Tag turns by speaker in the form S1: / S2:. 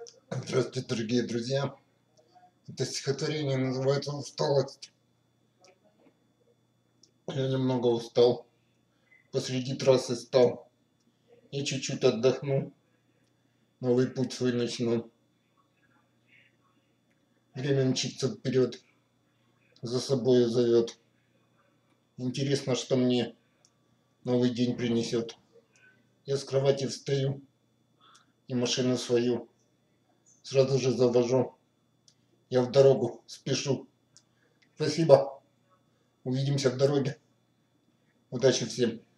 S1: Здравствуйте, дорогие друзья. Это стихотворение называется «Усталость». Я немного устал, посреди трассы стал. Я чуть-чуть отдохну, новый путь свой начну. Время мчится вперед, за собой зовет. Интересно, что мне новый день принесет. Я с кровати встаю и машину свою сразу же завожу. Я в дорогу спешу. Спасибо. Увидимся в дороге. Удачи всем.